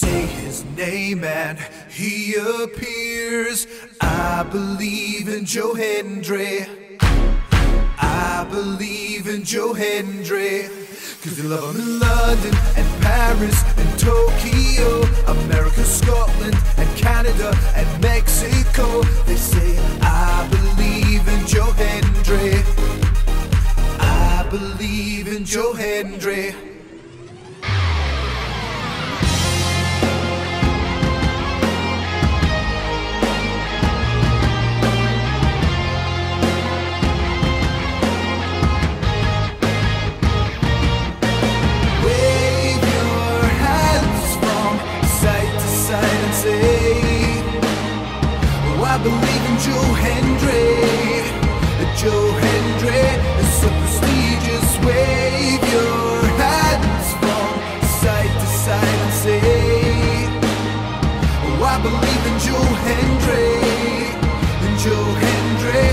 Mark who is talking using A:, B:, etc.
A: Say his name and he appears. I believe in Joe Hendry. I believe in Joe Hendry. Cause they love him in London and Paris and Tokyo, America, Scotland and Canada and Mexico. They say I believe in Joe Hendry. I believe in Joe Hendry. I believe in Joe Hendry. Joe Hendry is so prestigious. Wave your hands from side to side and say, oh, I believe in Joe Hendry. In Joe Hendry.